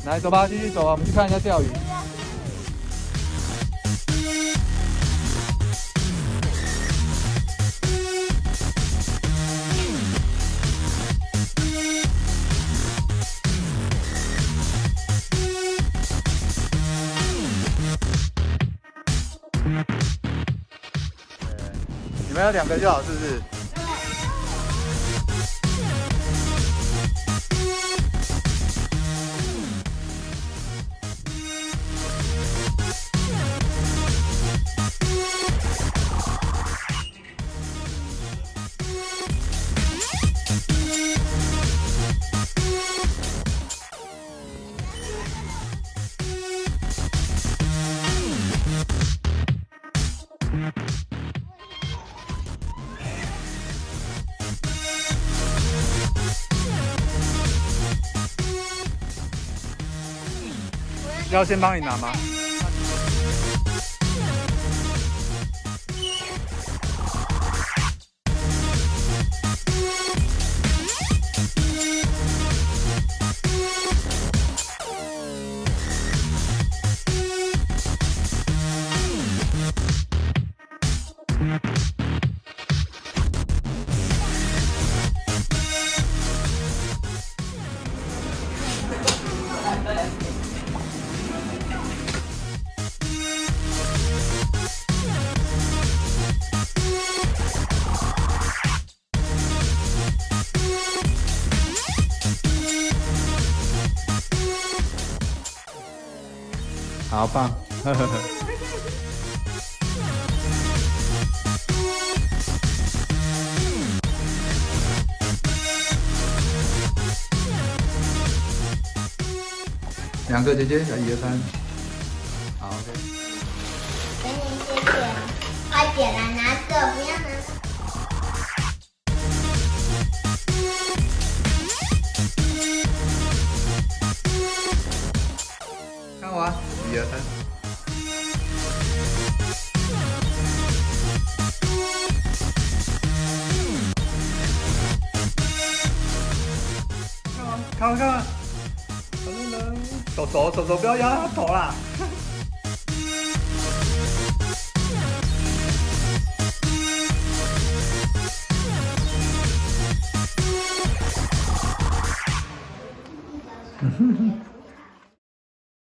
来，走吧，继续走啊，我们去看一下钓鱼。你们要2个就好，是不是？ 要先帮你拿吗？好棒，呵呵呵。2个姐姐，1、2、3。好 ，OK。 给你谢谢，快点来拿着，不要拿。 看我，1、2、3。看完，看完。手不要压他头啦。